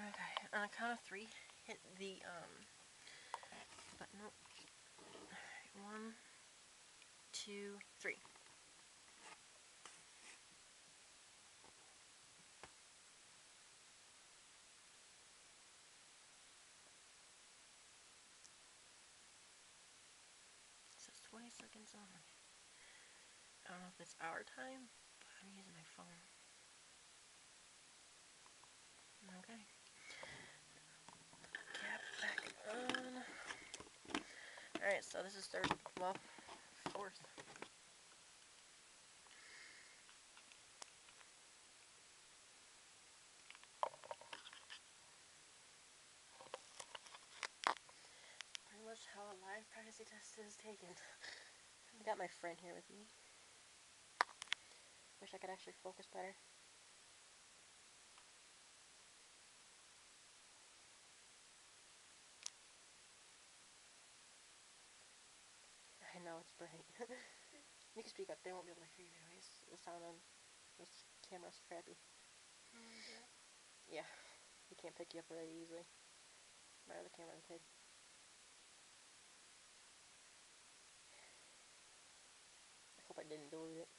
Okay, on a count of 3, hit the button. Nope. 1, 2, 3. It says 20 seconds on. I don't know if it's our time, but I'm using my phone. Okay. Cap back on. Alright, so this is 3rd, well, 4th. Pretty much how a live pregnancy test is taken. I got my friend here with me. Wish I could actually focus better. I know, it's bright. You can speak up, they won't be able to hear you anyways. The sound on this camera's crappy. Oh, is it? Yeah, he can't pick you up very easily. My other camera could. I hope I didn't dilute it.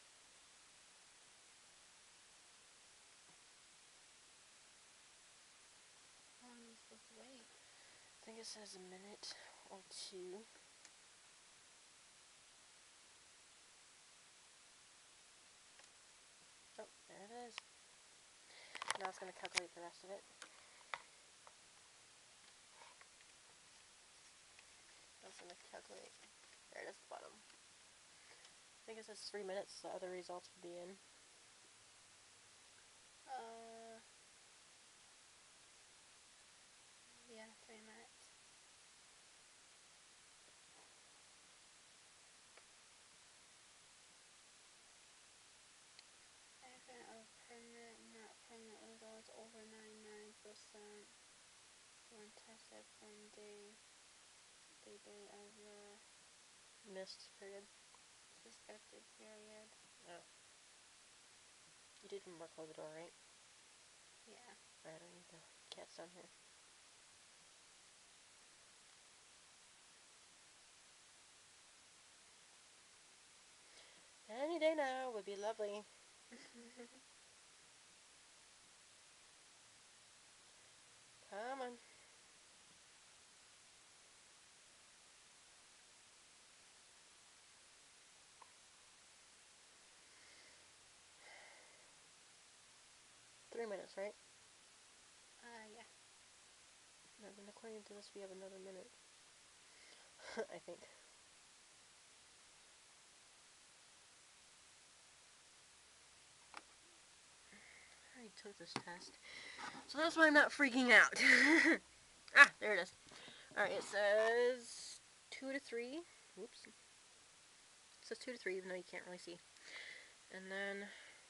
How long are you supposed to wait? I think it says a minute or 2. Oh, there it is. Now it's going to calculate the rest of it. That's going to calculate. There it is at the bottom. I think it says 3 minutes. The other results will be in. Yeah, 3 minutes. Anything of pregnant, not pregnant results over 99%. When tested from the day of the Missed period. suspected period. Oh. You did remember close the door, right? Yeah. Alright, I need the cats down here. Any day now would be lovely. Come on. Three minutes, right? Yeah. No, then according to this, we have another minute. I think. I already took this test, so that's why I'm not freaking out. Ah, there it is. Alright, it says 2 to 3. Oops. It says 2 to 3, even though you can't really see. And then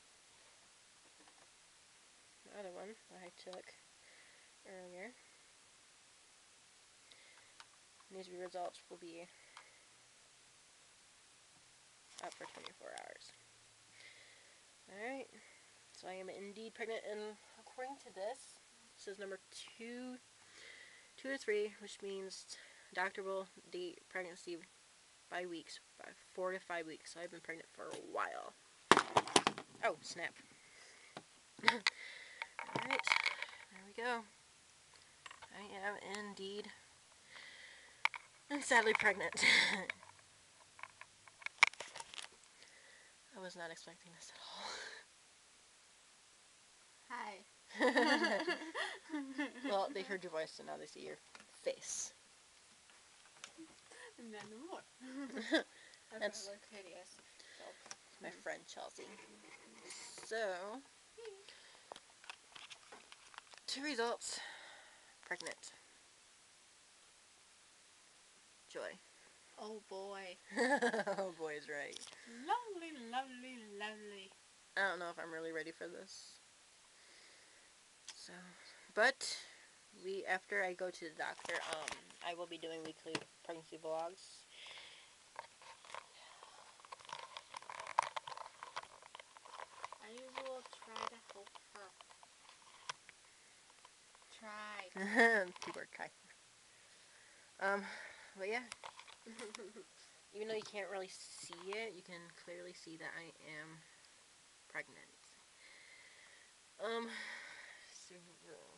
the other one that I took earlier. And these results will be up for 24 hours. Alright, so I am indeed pregnant, and according to this, this is number 2 to 3, which means doctor will date pregnancy by weeks, by 4 to 5 weeks. So I've been pregnant for a while. Oh, snap. Alright, there we go. I am indeed and sadly pregnant. I was not expecting this at all. Hi. Well, they heard your voice, so now they see your face. And then more. That's hideous. So, my friend Chelsea. So, 2 results. Pregnant. Joy. oh boy. Oh boy is right. Lovely, lovely, lovely. I don't know if I'm really ready for this. So, but after I go to the doctor, I will be doing weekly pregnancy vlogs. I will try to help her. Keyboard Kai. But yeah, even though you can't really see it, you can clearly see that I am pregnant. Um, so